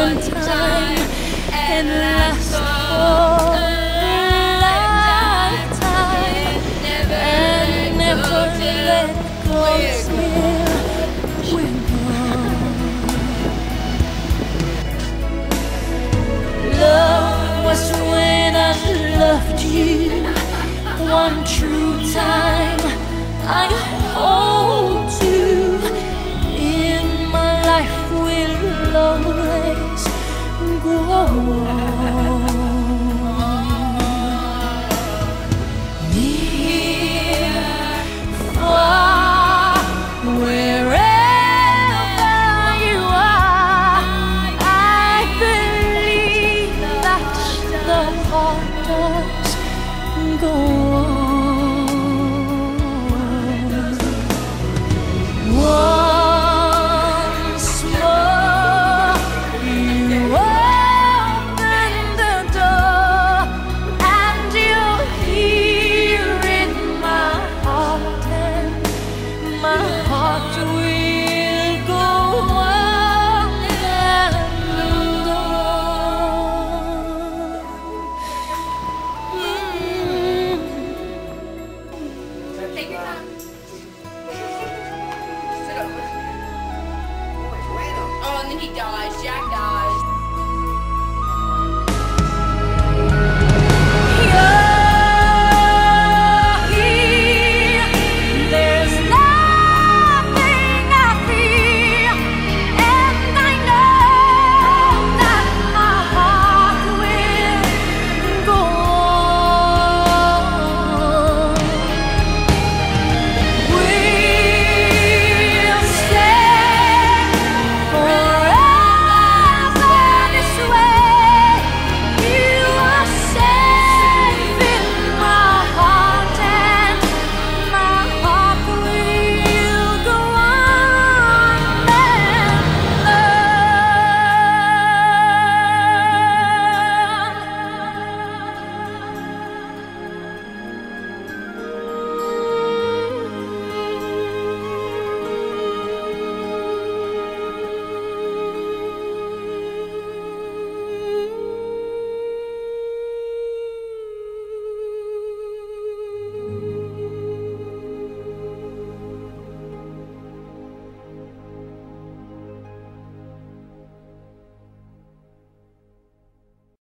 one time and last for a lifetime, and never let go till we're gone. Love was when I loved you one true time. I hold you in my life, will always go on. Near, far, wherever you are, I believe that the heart does go on. Once more, you open the door, and you're here in my heart, and my heart will go on and on. Take your time. Sit over. Oh, and then he dies. Jack dies.